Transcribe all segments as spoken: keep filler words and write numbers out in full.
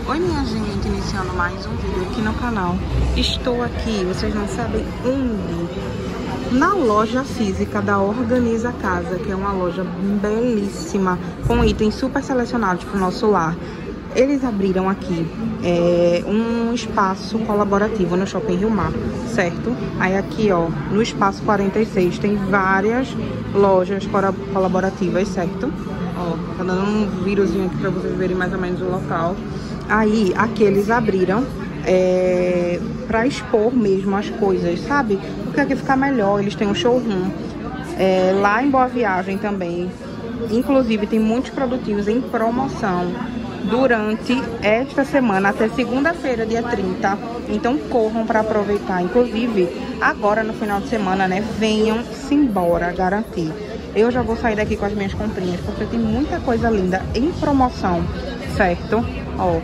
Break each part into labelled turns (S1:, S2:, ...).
S1: Oi minha gente, iniciando mais um vídeo aqui no canal. Estou aqui, vocês não sabem onde, na loja física da Organiza Casa, que é uma loja belíssima, com itens super selecionados para o nosso lar. Eles abriram aqui é, um espaço colaborativo no Shopping Rio Mar, certo? Aí aqui, ó, no espaço quarenta e seis tem várias lojas colaborativas, certo? Ó, tá dando um vírusinho aqui pra vocês verem mais ou menos o local. Aí, aqui eles abriram é, pra expor mesmo as coisas, sabe? Porque aqui fica melhor, eles têm um showroom. É, lá em Boa Viagem também, inclusive tem muitos produtinhos em promoção durante esta semana até segunda-feira, dia trinta. Então corram para aproveitar. Inclusive, agora no final de semana, né? Venham-se embora, garantir. Eu já vou sair daqui com as minhas comprinhas, porque tem muita coisa linda em promoção, certo? Ó,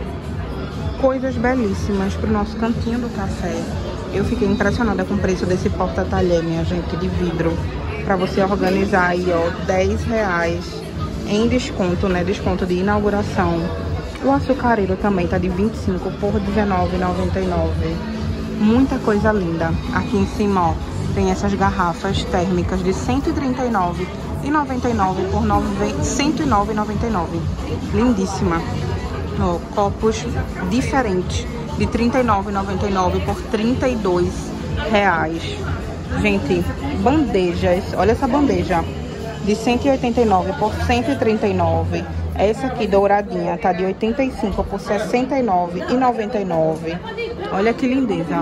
S1: coisas belíssimas pro nosso cantinho do café. Eu fiquei impressionada com o preço desse porta-talher, minha gente, de vidro. Pra você organizar aí, ó, dez reais em desconto, né? Desconto de inauguração. O açucareiro também tá de vinte e cinco por dezenove reais e noventa e nove centavos. Muita coisa linda. Aqui em cima, ó, tem essas garrafas térmicas de cento e trinta e nove reais e noventa e nove centavos por cento e nove reais e noventa e nove centavos. Lindíssima. Ó, copos diferentes de trinta e nove reais e noventa e nove centavos por trinta e dois reais. Gente, bandejas. Olha essa bandeja. De cento e oitenta e nove por cento e trinta e nove. Essa aqui douradinha tá de oitenta e cinco por sessenta e nove reais e noventa e nove centavos. Olha que lindeza.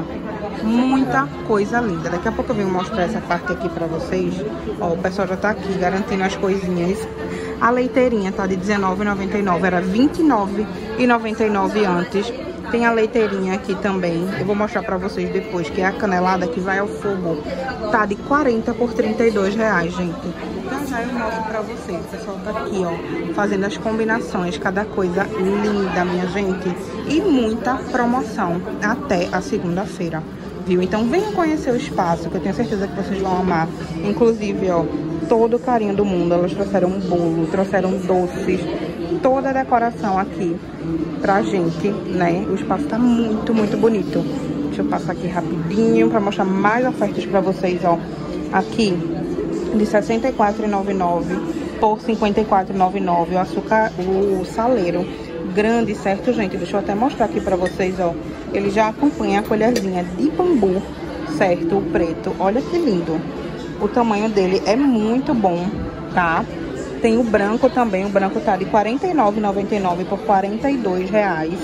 S1: Muita coisa linda. Daqui a pouco eu venho mostrar essa parte aqui pra vocês. Ó, o pessoal já tá aqui garantindo as coisinhas. A leiteirinha tá de dezenove reais e noventa e nove centavos. Era vinte e nove reais e noventa e nove centavos antes. Tem a leiteirinha aqui também. Eu vou mostrar pra vocês depois, que é a canelada que vai ao fogo. Tá de quarenta por trinta e dois reais, gente. Já já eu mostro pra vocês. O pessoal tá aqui, ó, fazendo as combinações. Cada coisa linda, minha gente. E muita promoção até a segunda-feira, viu? Então venham conhecer o espaço, que eu tenho certeza que vocês vão amar. Inclusive, ó, todo o carinho do mundo. Elas trouxeram um bolo, trouxeram doces, toda a decoração aqui pra gente, né? O espaço tá muito, muito bonito. Deixa eu passar aqui rapidinho pra mostrar mais ofertas pra vocês, ó. Aqui, de sessenta e quatro reais e noventa e nove centavos por cinquenta e quatro reais e noventa e nove centavos. O açúcar, o saleiro grande, certo, gente? Deixa eu até mostrar aqui pra vocês, ó. Ele já acompanha a colherzinha de bambu, certo? O preto. Olha que lindo. O tamanho dele é muito bom, tá? Tem o branco também. O branco tá de quarenta e nove reais e noventa e nove centavos por quarenta e dois reais.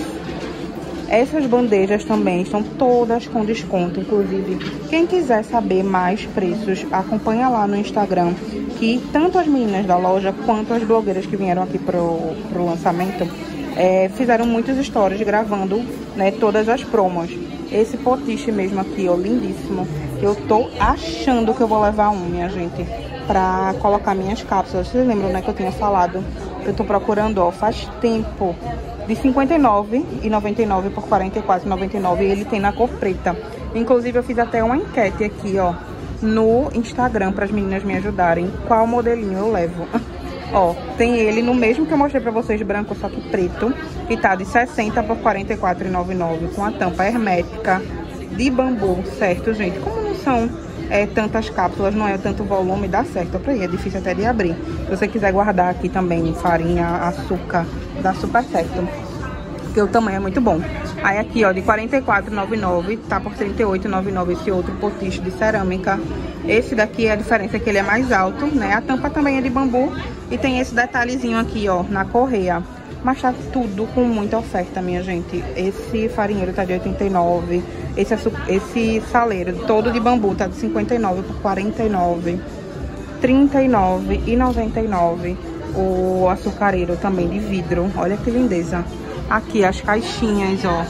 S1: Essas bandejas também estão todas com desconto. Inclusive, quem quiser saber mais preços, acompanha lá no Instagram, que tanto as meninas da loja quanto as blogueiras que vieram aqui pro, pro lançamento é, fizeram muitos stories gravando, né, todas as promos. Esse potiche mesmo aqui, ó, lindíssimo. Eu tô achando que eu vou levar um, minha gente, pra colocar minhas cápsulas. Vocês lembram, né, que eu tinha falado? Eu tô procurando, ó, faz tempo. De cinquenta e nove reais e noventa e nove centavos por quarenta e quatro reais e noventa e nove centavos. E ele tem na cor preta. Inclusive, eu fiz até uma enquete aqui, ó, no Instagram, para as meninas me ajudarem. Qual modelinho eu levo? Ó, tem ele no mesmo que eu mostrei pra vocês, branco, só que preto. Que tá de sessenta por quarenta e quatro reais e noventa e nove centavos. Com a tampa hermética de bambu, certo, gente? Como não são é, tantas cápsulas, não é tanto volume, dá certo pra ir. É difícil até de abrir. Se você quiser guardar aqui também farinha, açúcar, dá super certo. Porque o tamanho é muito bom. Aí aqui, ó, de quarenta e quatro reais e noventa e nove centavos, tá por trinta e oito reais e noventa e nove centavos esse outro potiche de cerâmica. Esse daqui, a diferença é que ele é mais alto, né? A tampa também é de bambu. E tem esse detalhezinho aqui, ó, na correia. Mas tá tudo com muita oferta, minha gente. Esse farinheiro tá de oitenta e nove reais. Esse, esse saleiro todo de bambu tá de cinquenta e nove reais por quarenta e nove reais. trinta e nove reais e noventa e nove centavos. O açucareiro também de vidro. Olha que lindeza. Aqui as caixinhas, ó.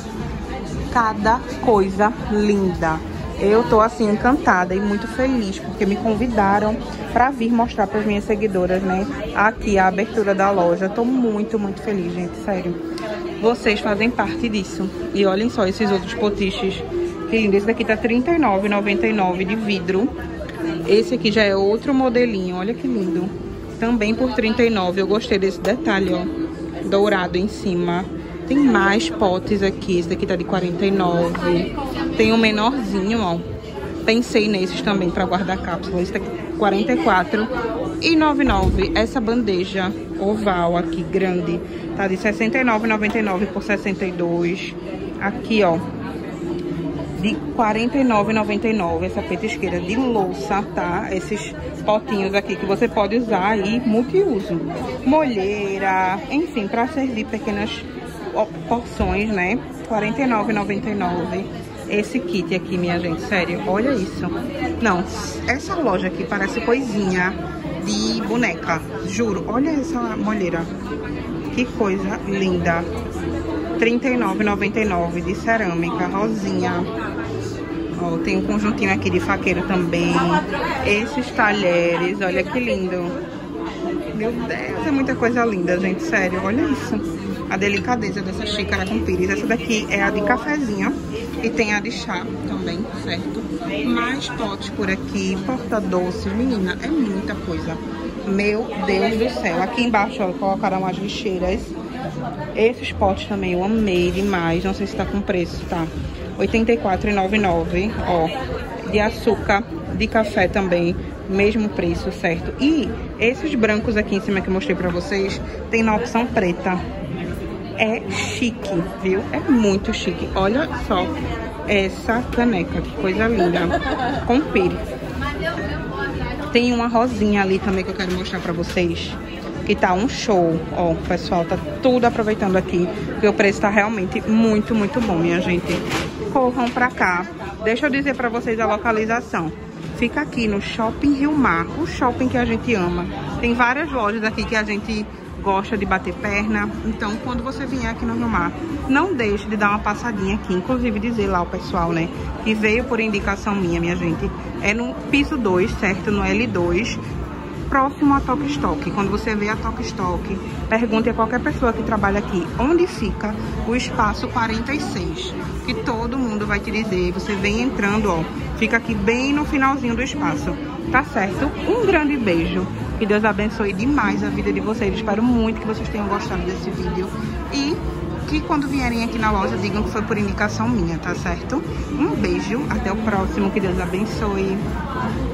S1: Cada coisa linda. Eu tô assim encantada e muito feliz porque me convidaram pra vir mostrar pras minhas seguidoras, né, aqui a abertura da loja. Tô muito, muito feliz, gente, sério. Vocês fazem parte disso. E olhem só esses outros potiches. Que lindo. Esse daqui tá trinta e nove reais e noventa e nove centavos de vidro. Esse aqui já é outro modelinho. Olha que lindo. Também por trinta e nove reais. Eu gostei desse detalhe, ó. Dourado em cima. Tem mais potes aqui. Esse daqui tá de quarenta e nove. Tem um menorzinho, ó. Pensei nesses também pra guardar cápsula. Esse daqui quarenta e quatro e noventa e nove. Essa bandeja oval aqui, grande, tá de sessenta e nove e noventa e nove por sessenta e dois. Aqui, ó, de quarenta e nove e noventa e nove. Essa petisqueira de louça, tá? Esses potinhos aqui que você pode usar aí, multiuso. Molheira, enfim, pra servir pequenas porções, né? quarenta e nove e noventa e nove. Esse kit aqui, minha gente, sério, olha isso. Não, essa loja aqui parece coisinha de boneca, juro. Olha essa molheira, que coisa linda. trinta e nove e noventa e nove de cerâmica, rosinha. Ó, tem um conjuntinho aqui de faqueiro também. Esses talheres, olha que lindo. Meu Deus, é muita coisa linda, gente, sério, olha isso. A delicadeza dessa xícara com pires. Essa daqui é a de cafezinho e tem a de chá também, certo? Mais potes por aqui, porta-doces. Menina, é muita coisa. Meu Deus do céu. Aqui embaixo, ó, colocaram as lixeiras. Esses potes também eu amei demais. Não sei se tá com preço, tá? oitenta e quatro reais e noventa e nove centavos, ó. De açúcar, de café também, mesmo preço, certo? E esses brancos aqui em cima que eu mostrei pra vocês, tem na opção preta. É chique, viu? É muito chique. Olha só essa caneca, que coisa linda. Com pires. Tem uma rosinha ali também que eu quero mostrar pra vocês, que tá um show. Ó, o pessoal tá tudo aproveitando aqui, porque o preço tá realmente muito, muito bom, minha gente. Corram pra cá. Deixa eu dizer pra vocês a localização. Fica aqui no Shopping Rio Mar, o shopping que a gente ama. Tem várias lojas aqui que a gente gosta de bater perna. Então, quando você vier aqui no Rio Mar, não deixe de dar uma passadinha aqui. Inclusive, dizer lá ao pessoal, né, que veio por indicação minha, minha gente. É no piso dois, certo? No L dois, próximo a Tok Stock. Quando você vê a Tok Stock, pergunte a qualquer pessoa que trabalha aqui onde fica o espaço quarenta e seis, que todo mundo vai te dizer. Você vem entrando, ó, fica aqui bem no finalzinho do espaço, tá certo? Um grande beijo, que Deus abençoe demais a vida de vocês. Espero muito que vocês tenham gostado desse vídeo e que quando vierem aqui na loja digam que foi por indicação minha, tá certo? Um beijo, até o próximo, que Deus abençoe.